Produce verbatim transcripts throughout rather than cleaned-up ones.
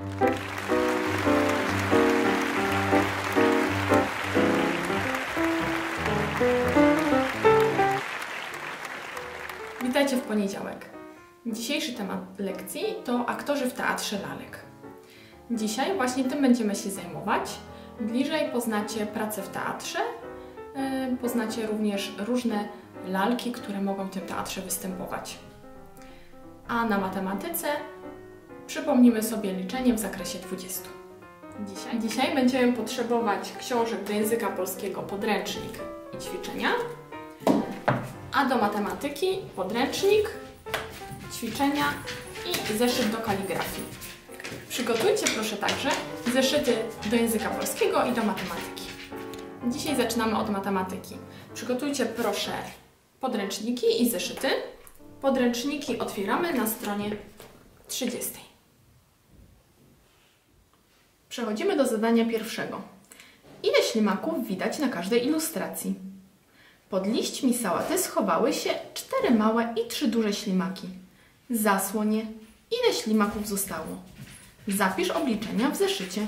Witajcie w poniedziałek. Dzisiejszy temat lekcji to aktorzy w teatrze lalek. Dzisiaj właśnie tym będziemy się zajmować. Bliżej poznacie pracę w teatrze, poznacie również różne lalki, które mogą w tym teatrze występować. A na matematyce przypomnimy sobie liczenie w zakresie dwudziestu. Dzisiaj, Dzisiaj będziemy potrzebować książek do języka polskiego podręcznik i ćwiczenia, a do matematyki podręcznik, ćwiczenia i zeszyt do kaligrafii. Przygotujcie proszę także zeszyty do języka polskiego i do matematyki. Dzisiaj zaczynamy od matematyki. Przygotujcie proszę podręczniki i zeszyty. Podręczniki otwieramy na stronie trzydziestej. Przechodzimy do zadania pierwszego. Ile ślimaków widać na każdej ilustracji? Pod liśćmi sałaty schowały się cztery małe i trzy duże ślimaki. Zasłoń je. Ile ślimaków zostało? Zapisz obliczenia w zeszycie.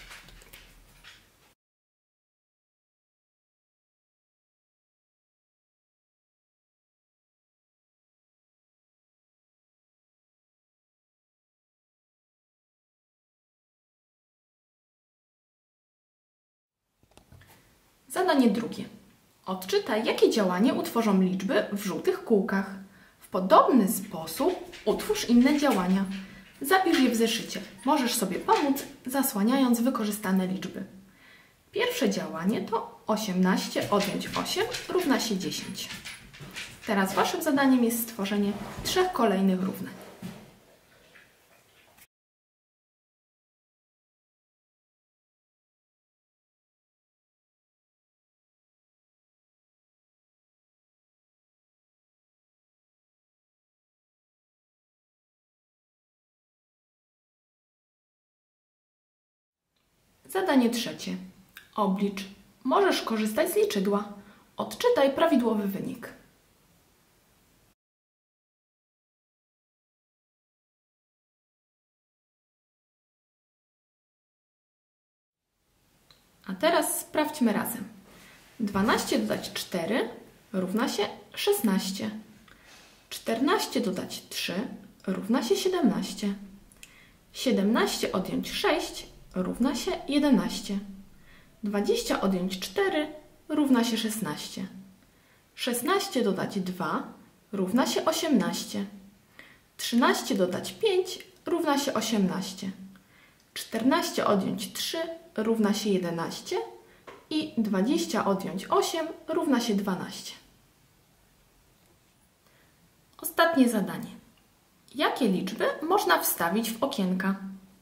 Zadanie drugie. Odczytaj, jakie działanie utworzą liczby w żółtych kółkach. W podobny sposób utwórz inne działania. Zapisz je w zeszycie. Możesz sobie pomóc, zasłaniając wykorzystane liczby. Pierwsze działanie to osiemnaście odjąć osiem równa się dziesięć. Teraz Waszym zadaniem jest stworzenie trzech kolejnych równań. Zadanie trzecie. Oblicz. Możesz korzystać z liczydła. Odczytaj prawidłowy wynik. A teraz sprawdźmy razem. dwanaście dodać cztery równa się szesnaście. czternaście dodać trzy równa się siedemnaście. siedemnaście odjąć sześć równa się jedenaście. dwadzieścia odjąć cztery równa się szesnaście. szesnaście dodać dwa równa się osiemnaście. trzynaście dodać pięć równa się osiemnaście. czternaście odjąć trzy równa się jedenaście i dwadzieścia odjąć osiem równa się dwanaście. Ostatnie zadanie. Jakie liczby można wstawić w okienka?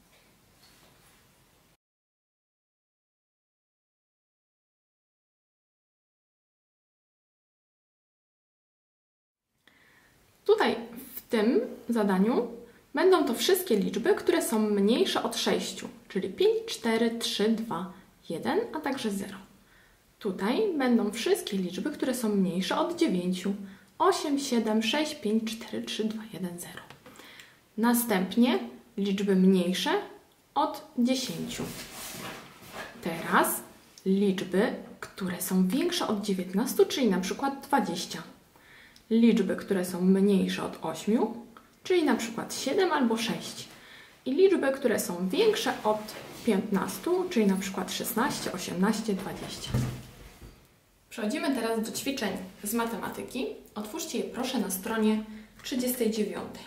Tutaj w tym zadaniu będą to wszystkie liczby, które są mniejsze od sześciu, czyli pięć, cztery, trzy, dwa, jeden, a także zero. Tutaj będą wszystkie liczby, które są mniejsze od dziewięciu, osiem, siedem, sześć, pięć, cztery, trzy, dwa, jeden, zero. Następnie liczby mniejsze od dziesięciu. Teraz liczby, które są większe od dziewiętnastu, czyli na przykład dwadzieścia. Liczby, które są mniejsze od ośmiu, czyli na przykład siedem albo sześć. I liczby, które są większe od piętnastu, czyli na przykład szesnaście, osiemnaście, dwadzieścia. Przechodzimy teraz do ćwiczeń z matematyki. Otwórzcie je proszę na stronie trzydziestej dziewiątej.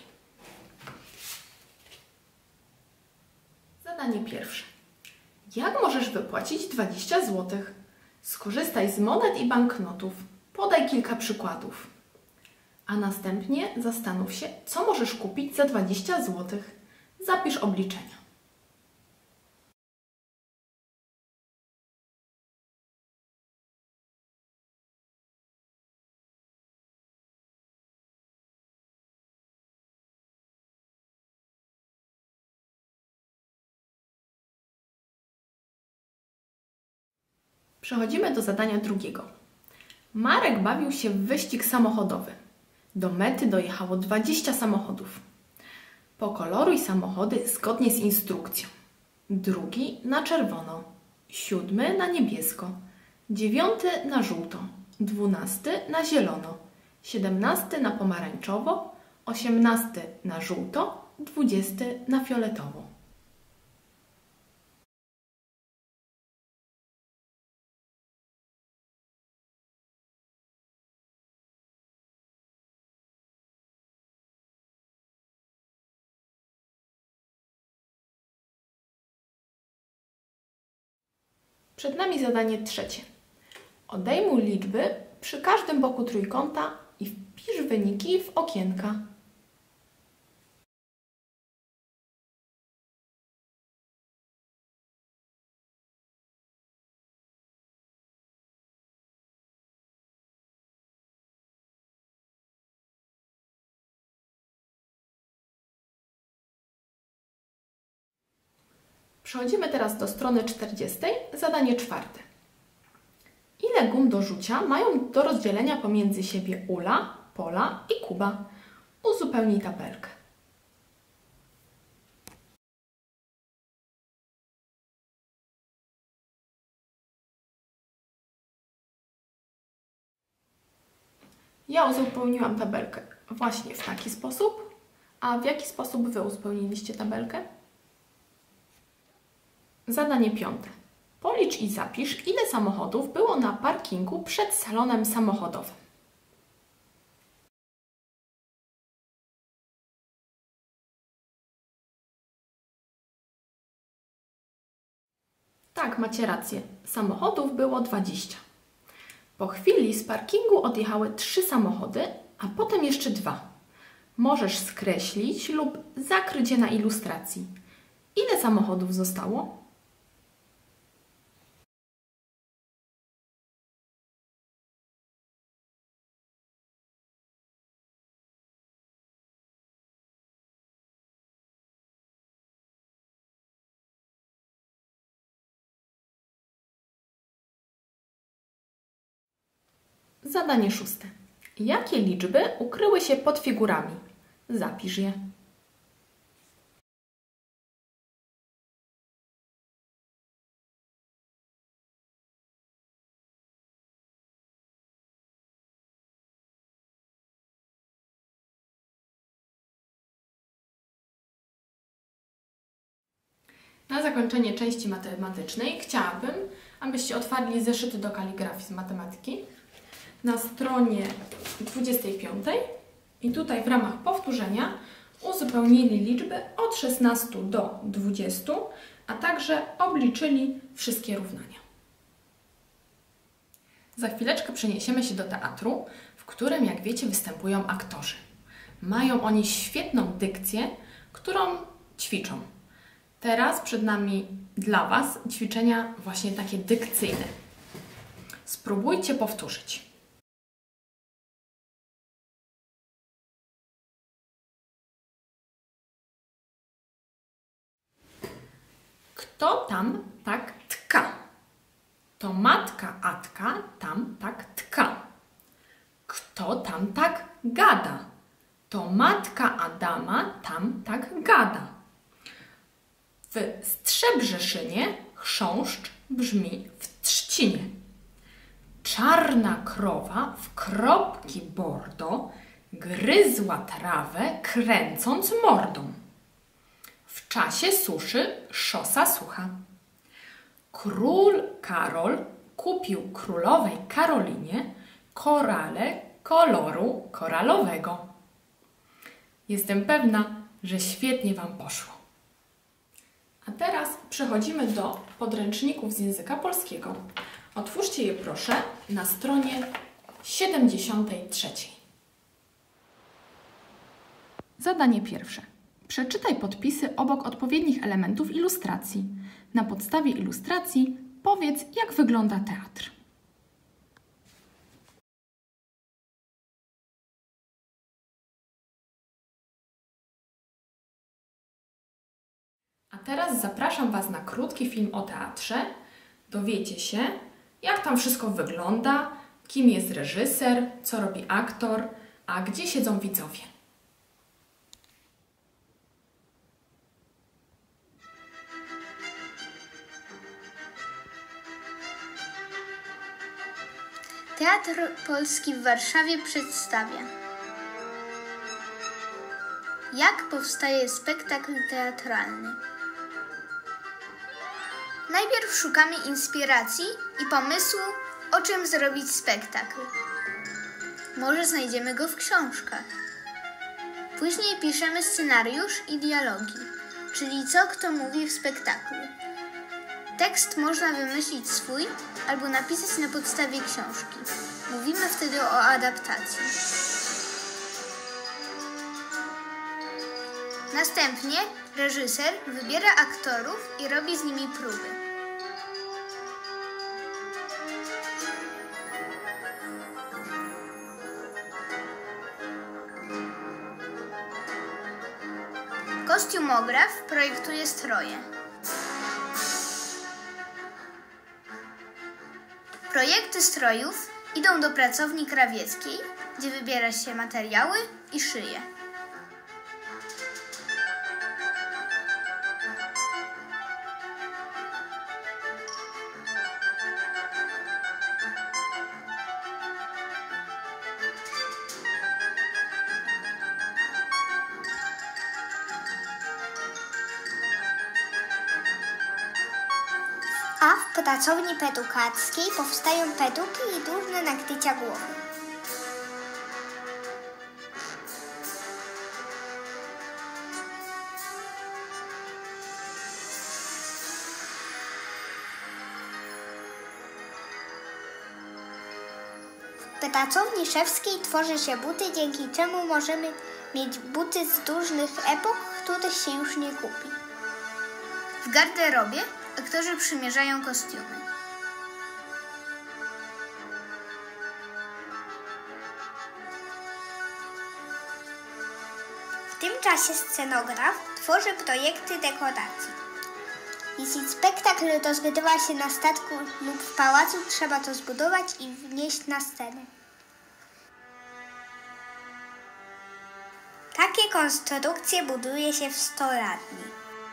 Zadanie pierwsze. Jak możesz wypłacić dwadzieścia złotych? Skorzystaj z monet i banknotów. Podaj kilka przykładów. A następnie zastanów się, co możesz kupić za dwadzieścia złotych. Zapisz obliczenia. Przechodzimy do zadania drugiego. Marek bawił się w wyścig samochodowy. Do mety dojechało dwadzieścia samochodów. Pokoloruj samochody zgodnie z instrukcją. Drugi na czerwono, siódmy na niebiesko, dziewiąty na żółto, dwunasty na zielono, siedemnasty na pomarańczowo, osiemnasty na żółto, dwudziesty na fioletowo. Przed nami zadanie trzecie. Odejmuj liczby przy każdym boku trójkąta i wpisz wyniki w okienka. Przechodzimy teraz do strony czterdziestej, zadanie czwarte. Ile gum do rzucia mają do rozdzielenia pomiędzy siebie Ula, Pola i Kuba? Uzupełnij tabelkę. Ja uzupełniłam tabelkę właśnie w taki sposób. A w jaki sposób Wy uzupełniliście tabelkę? Zadanie piąte. Policz i zapisz, ile samochodów było na parkingu przed salonem samochodowym. Tak, macie rację. Samochodów było dwadzieścia. Po chwili z parkingu odjechały trzy samochody, a potem jeszcze dwa. Możesz skreślić lub zakryć je na ilustracji. Ile samochodów zostało? Zadanie szóste. Jakie liczby ukryły się pod figurami? Zapisz je. Na zakończenie części matematycznej chciałabym, abyście otwarli zeszyty do kaligrafii z matematyki na stronie dwudziestej piątej i tutaj w ramach powtórzenia uzupełnili liczby od szesnastu do dwudziestu, a także obliczyli wszystkie równania. Za chwileczkę przeniesiemy się do teatru, w którym, jak wiecie, występują aktorzy. Mają oni świetną dykcję, którą ćwiczą. Teraz przed nami dla Was ćwiczenia właśnie takie dykcyjne. Spróbujcie powtórzyć. Kto tam tak tka? To matka Atka tam tak tka. Kto tam tak gada? To matka Adama tam tak gada. W Strzebrzeszynie chrząszcz brzmi w trzcinie. Czarna krowa w kropki bordo gryzła trawę, kręcąc mordą. W czasie suszy szosa sucha. Król Karol kupił królowej Karolinie korale koloru koralowego. Jestem pewna, że świetnie Wam poszło. A teraz przechodzimy do podręczników z języka polskiego. Otwórzcie je proszę na stronie siedemdziesiątej trzeciej. Zadanie pierwsze. Przeczytaj podpisy obok odpowiednich elementów ilustracji. Na podstawie ilustracji powiedz, jak wygląda teatr. A teraz zapraszam Was na krótki film o teatrze. Dowiecie się, jak tam wszystko wygląda, kim jest reżyser, co robi aktor, a gdzie siedzą widzowie. Teatr Polski w Warszawie przedstawia. Jak powstaje spektakl teatralny? Najpierw szukamy inspiracji i pomysłu, o czym zrobić spektakl. Może znajdziemy go w książkach. Później piszemy scenariusz i dialogi, czyli co kto mówi w spektaklu. Tekst można wymyślić swój albo napisać na podstawie książki. Mówimy wtedy o adaptacji. Następnie reżyser wybiera aktorów i robi z nimi próby. Kostiumograf projektuje stroje. Projekty strojów idą do pracowni krawieckiej, gdzie wybiera się materiały i szyje. A w pracowni pedukackiej powstają peduki i różne nakrycia głowy. W pracowni szewskiej tworzy się buty, dzięki czemu możemy mieć buty z różnych epok, których się już nie kupi. W garderobie aktorzy przymierzają kostiumy. W tym czasie scenograf tworzy projekty dekoracji. Jeśli spektakl rozgrywa się na statku lub w pałacu, trzeba to zbudować i wnieść na scenę. Takie konstrukcje buduje się w stolarni.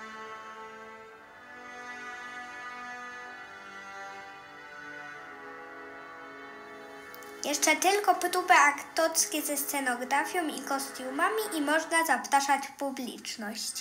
Jeszcze tylko próby aktorskie ze scenografią i kostiumami i można zapraszać publiczność.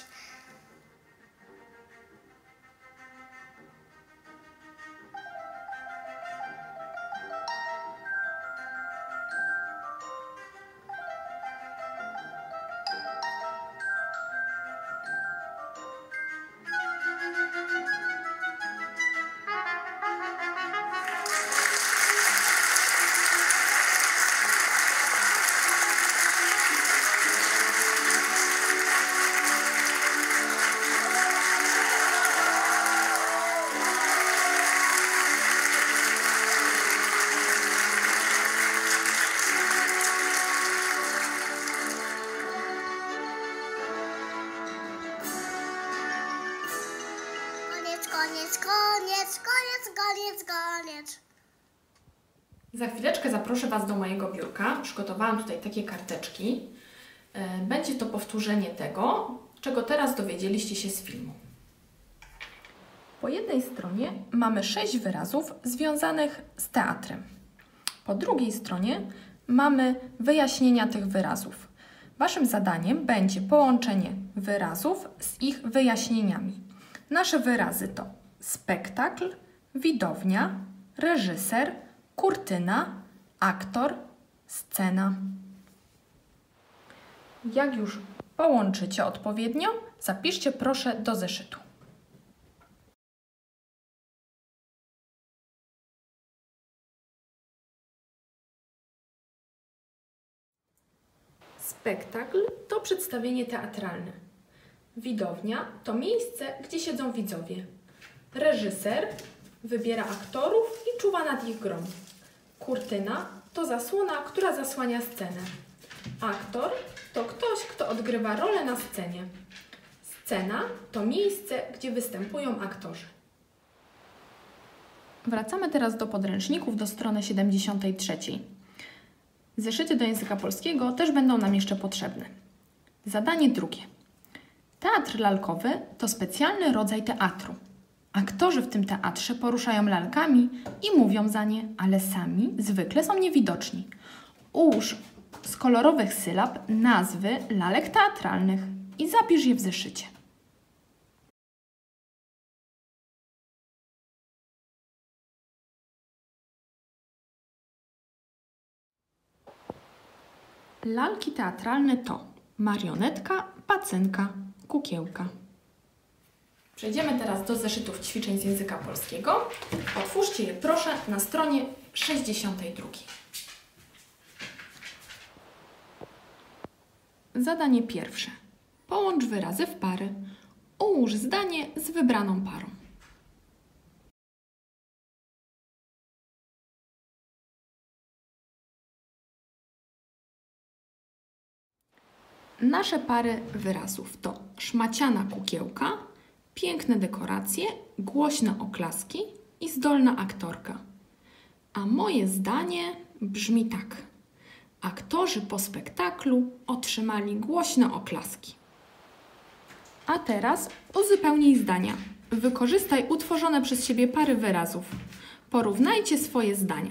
Koniec, koniec, koniec, koniec, koniec. Za chwileczkę zaproszę Was do mojego biurka. Przygotowałam tutaj takie karteczki. Będzie to powtórzenie tego, czego teraz dowiedzieliście się z filmu. Po jednej stronie mamy sześć wyrazów związanych z teatrem. Po drugiej stronie mamy wyjaśnienia tych wyrazów. Waszym zadaniem będzie połączenie wyrazów z ich wyjaśnieniami. Nasze wyrazy to spektakl, widownia, reżyser, kurtyna, aktor, scena. Jak już połączycie odpowiednio, zapiszcie proszę do zeszytu. Spektakl to przedstawienie teatralne. Widownia to miejsce, gdzie siedzą widzowie. Reżyser wybiera aktorów i czuwa nad ich grą. Kurtyna to zasłona, która zasłania scenę. Aktor to ktoś, kto odgrywa rolę na scenie. Scena to miejsce, gdzie występują aktorzy. Wracamy teraz do podręczników, do strony siedemdziesiątej trzeciej. Zeszyty do języka polskiego też będą nam jeszcze potrzebne. Zadanie drugie. Teatr lalkowy to specjalny rodzaj teatru. Aktorzy w tym teatrze poruszają lalkami i mówią za nie, ale sami zwykle są niewidoczni. Ułóż z kolorowych sylab nazwy lalek teatralnych i zapisz je w zeszycie. Lalki teatralne to marionetka, pacynka, kukiełka. Przejdziemy teraz do zeszytów ćwiczeń z języka polskiego. Otwórzcie je proszę na stronie sześćdziesiątej drugiej. Zadanie pierwsze. Połącz wyrazy w pary. Ułóż zdanie z wybraną parą. Nasze pary wyrazów to szmaciana kukiełka, piękne dekoracje, głośne oklaski i zdolna aktorka. A moje zdanie brzmi tak. Aktorzy po spektaklu otrzymali głośne oklaski. A teraz uzupełnij zdania. Wykorzystaj utworzone przez siebie pary wyrazów. Porównajcie swoje zdania.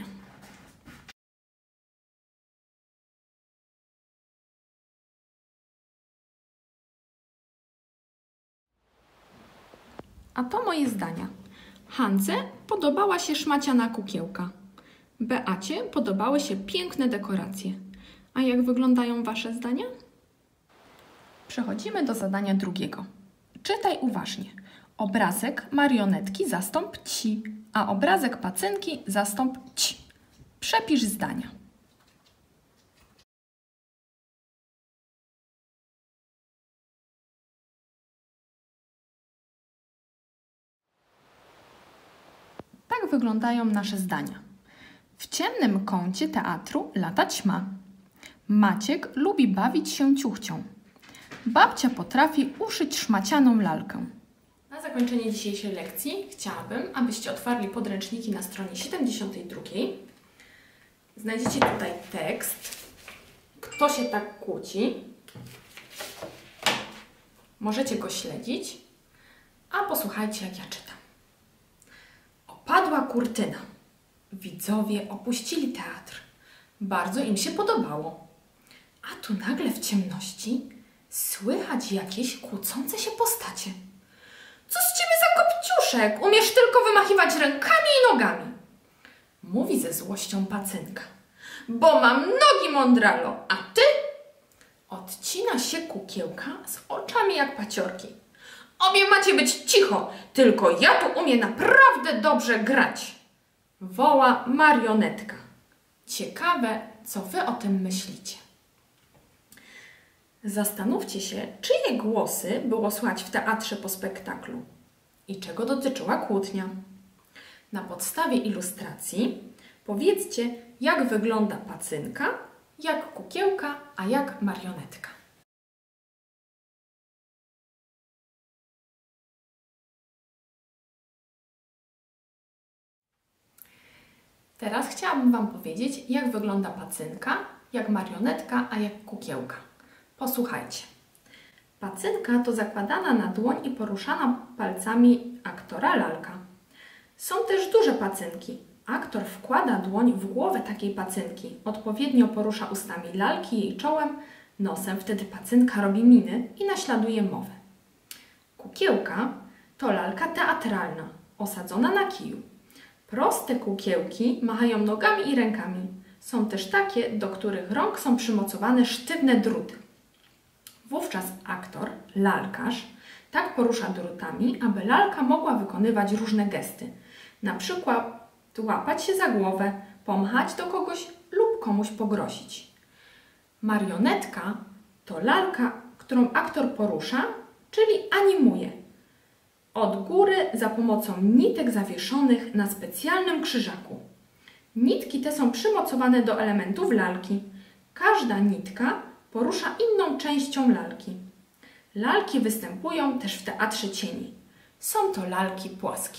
A to moje zdania. Hance podobała się szmaciana kukiełka. Beacie podobały się piękne dekoracje. A jak wyglądają Wasze zdania? Przechodzimy do zadania drugiego. Czytaj uważnie. Obrazek marionetki zastąp ci, a obrazek pacynki zastąp ci. Przepisz zdania. Tak wyglądają nasze zdania. W ciemnym kącie teatru lata ćma. Maciek lubi bawić się ciuchcią. Babcia potrafi uszyć szmacianą lalkę. Na zakończenie dzisiejszej lekcji chciałabym, abyście otwarli podręczniki na stronie siedemdziesiątej drugiej. Znajdziecie tutaj tekst. Kto się tak kłóci? Możecie go śledzić, a posłuchajcie, jak ja czytam. Opadła kurtyna. Widzowie opuścili teatr. Bardzo im się podobało. A tu nagle w ciemności słychać jakieś kłócące się postacie. Co z ciebie za kopciuszek? Umiesz tylko wymachiwać rękami i nogami. Mówi ze złością pacynka. Bo mam nogi, mądralo, a ty? Odcina się kukiełka z oczami jak paciorki. Obie macie być cicho, tylko ja tu umiem naprawdę dobrze grać. Woła marionetka. Ciekawe, co wy o tym myślicie. Zastanówcie się, czyje głosy było słychać w teatrze po spektaklu i czego dotyczyła kłótnia. Na podstawie ilustracji powiedzcie, jak wygląda pacynka, jak kukiełka, a jak marionetka. Teraz chciałabym Wam powiedzieć, jak wygląda pacynka, jak marionetka, a jak kukiełka. Posłuchajcie. Pacynka to zakładana na dłoń i poruszana palcami aktora lalka. Są też duże pacynki. Aktor wkłada dłoń w głowę takiej pacynki, odpowiednio porusza ustami lalki, jej czołem, nosem, wtedy pacynka robi miny i naśladuje mowę. Kukiełka to lalka teatralna, osadzona na kiju. Proste kukiełki machają nogami i rękami. Są też takie, do których rąk są przymocowane sztywne druty. Wówczas aktor, lalkarz, tak porusza drutami, aby lalka mogła wykonywać różne gesty. Na przykład łapać się za głowę, pomachać do kogoś lub komuś pogrozić. Marionetka to lalka, którą aktor porusza, czyli animuje. Od góry za pomocą nitek zawieszonych na specjalnym krzyżaku. Nitki te są przymocowane do elementów lalki. Każda nitka porusza inną częścią lalki. Lalki występują też w teatrze cieni. Są to lalki płaskie.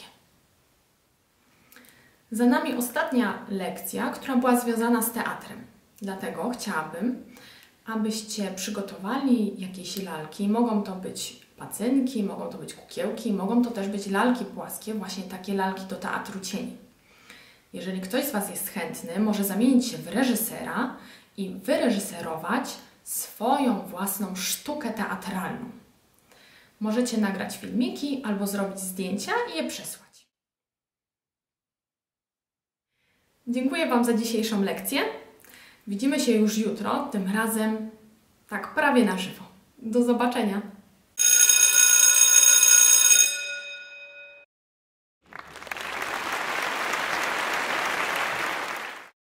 Za nami ostatnia lekcja, która była związana z teatrem. Dlatego chciałabym, abyście przygotowali jakieś lalki. Mogą to być pacynki, mogą to być kukiełki, mogą to też być lalki płaskie, właśnie takie lalki do teatru cieni. Jeżeli ktoś z Was jest chętny, może zamienić się w reżysera i wyreżyserować swoją własną sztukę teatralną. Możecie nagrać filmiki albo zrobić zdjęcia i je przesłać. Dziękuję Wam za dzisiejszą lekcję. Widzimy się już jutro, tym razem tak prawie na żywo. Do zobaczenia!